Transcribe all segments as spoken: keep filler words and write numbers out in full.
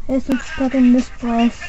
isn't stuck in this place.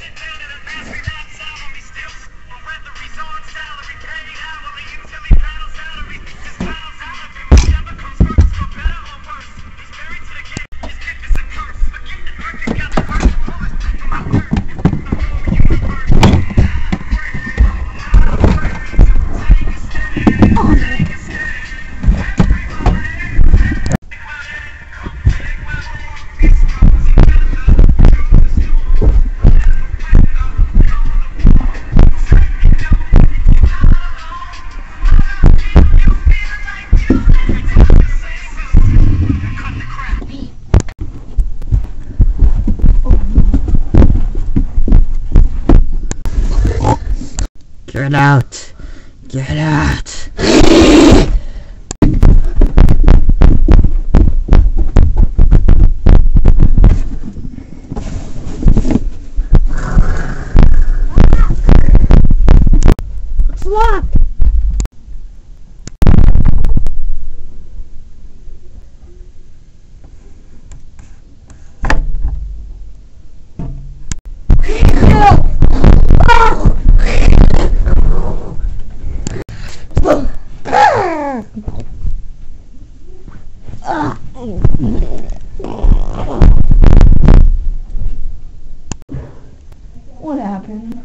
Get out! Get out! It's locked! What happened?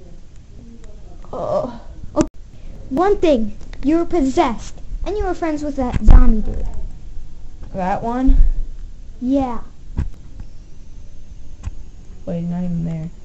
Uh, okay. One thing, you were possessed, and you were friends with that zombie dude. That one? Yeah. Wait, he's not even there.